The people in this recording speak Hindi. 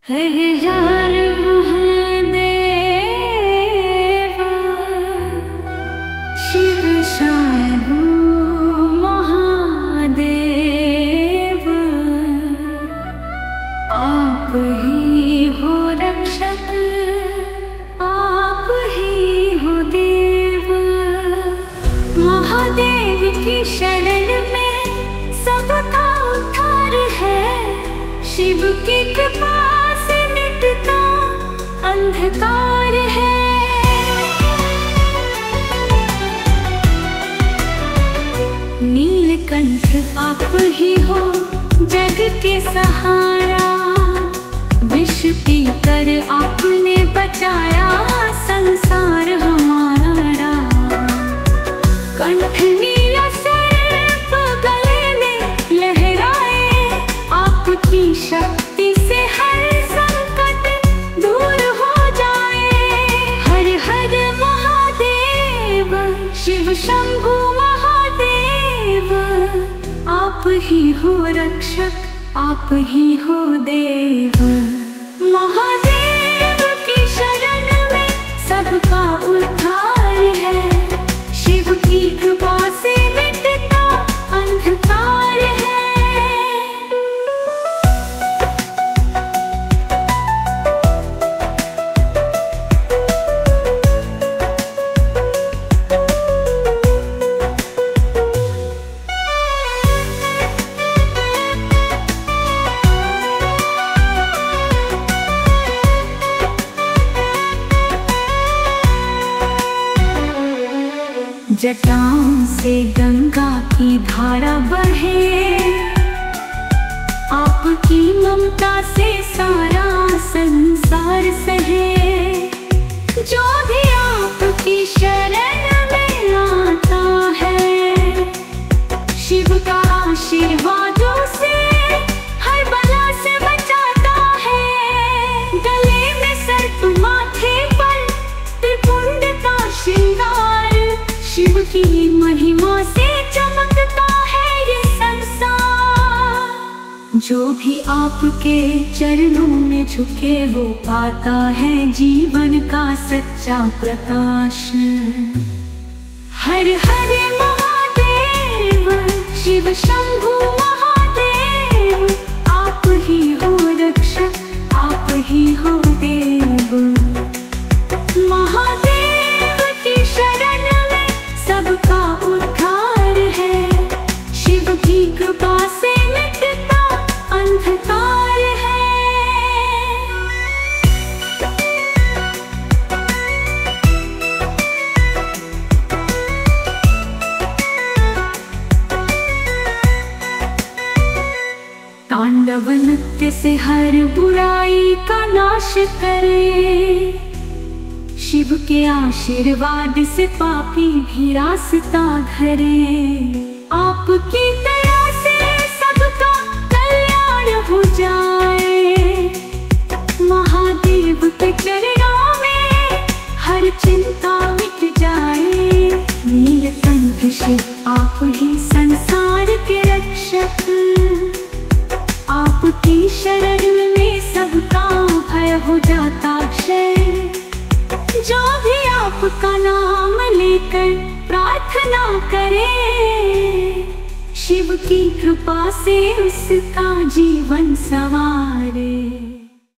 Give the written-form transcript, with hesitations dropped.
हर महादेवा शिव शंभु महादेव, आप ही हो रक्षक, आप ही हो देव। महादेव की शरण में सबका उद्धार है, शिव की कृपा से मिटता अंधकार है। नीलकंठ आप ही हो जग के सहारा, विष पीकर आपने बचाया संसार हमारा। कंठ नीला सर्प गले में लहराए, आपकी शक्ति से हर संकट दूर हो जाए। हर हर महादेव शिव शंभु महादेव, आप ही हो रक्षक, आप ही हो देव। महादेव की शरण में सबका उद्धार है, शिव की कृपा से मिटता अंधकार है। जटाओं से गंगा की धारा बहे, आपकी ममता से सारा संसार सहे। जो भी आपकी शरण में आता है, शिव का आशीर्वादों से हर बला से बचाता है। गले में सर्प माथे पर त्रिपुंड का श्रृंगार, शिव की महिमा से चमकता है ये संसार। जो भी आपके चरणों में झुके वो पाता है जीवन का सच्चा प्रकाश। हर हर महादेव शिव शंभु महादेव, आप ही हो रक्षक, आप ही हो देव। महादेव की शरण सबका उद्धार है, शिव की कृपा से मिटता अंधकार है। तांडव नृत्य से हर बुराई का नाश करे, शिव के आशीर्वाद से पापी भी रास्ता धरे। आपकी दया से सबका कल्याण हो जाए, महादेव के चरणों में हर चिंता मिट जाए। नीलकंठ शिव आप ही संसार के रक्षक, आपकी शरण में सबका भय हो जाता क्षय। जो भी आपका नाम लेकर प्रार्थना करे, शिव की कृपा से उसका जीवन संवारे।